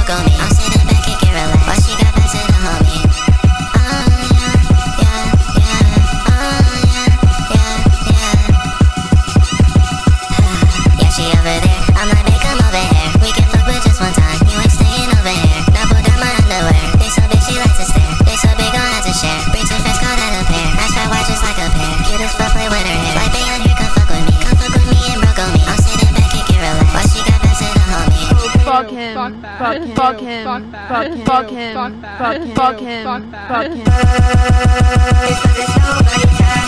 Gomi. I'm sitting back, kicking relax, while she got back to the homie. Yeah, she over there. I'm like, babe, come over here. We can fuck with just one time. You ain't staying over here. Now pull down my underwear. They so big, she likes to stare. They so big, gon' have to share. Breathe too fast, call that a pair. Ask her why, just like a pair. Cute as fuck, play with her hair. Like, babe, on here, come fuck with me. Come fuck with me and bro Gomi. I'm sitting back, kicking relax, while she got back to the homie. Fuck him, fuck him, fuck him, fuck him, fuck him, fuck him, fuck him, fuck him.